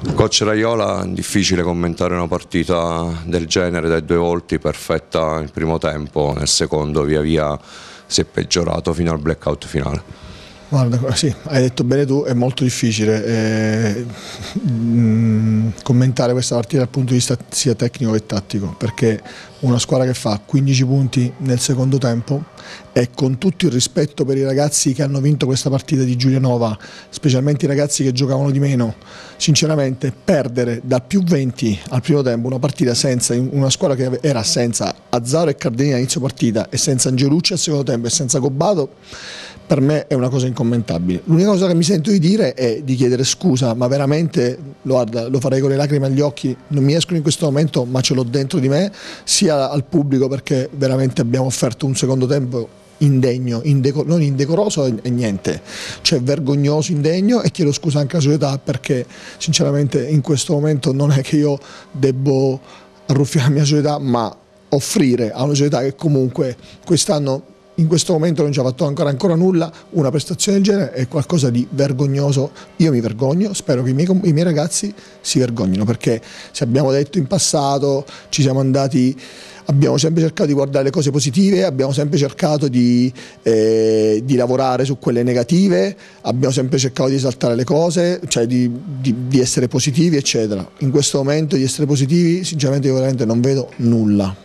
Coach Raiola, difficile commentare una partita del genere dai due volti, perfetta il primo tempo, nel secondo via via si è peggiorato fino al blackout finale. Guarda, sì, hai detto bene tu, è molto difficile commentare questa partita dal punto di vista sia tecnico che tattico, perché una squadra che fa 15 punti nel secondo tempo, e con tutto il rispetto per i ragazzi che hanno vinto questa partita di Giulianova, specialmente i ragazzi che giocavano di meno, sinceramente perdere da più 20 al primo tempo una partita senza una squadra che era senza Azzaro e Cardini all'inizio partita e senza Angelucci al secondo tempo e senza Gobbato, per me è una cosa incommentabile. L'unica cosa che mi sento di dire è di chiedere scusa, ma veramente guarda, lo farei con le lacrime agli occhi, non mi escono in questo momento ma ce l'ho dentro di me, sia al pubblico, perché veramente abbiamo offerto un secondo tempo indegno, non indecoroso e niente, cioè vergognoso, indegno, e chiedo scusa anche alla società, perché sinceramente in questo momento non è che io debbo arruffiare la mia società, ma offrire a una società che comunque quest'anno in questo momento non ci ha fatto ancora nulla, una prestazione del genere è qualcosa di vergognoso. Io mi vergogno, spero che i miei ragazzi si vergognino, perché se abbiamo detto in passato, ci siamo andati, abbiamo sempre cercato di guardare le cose positive, abbiamo sempre cercato di lavorare su quelle negative, abbiamo sempre cercato di esaltare le cose, cioè di essere positivi eccetera. In questo momento di essere positivi sinceramente io veramente non vedo nulla.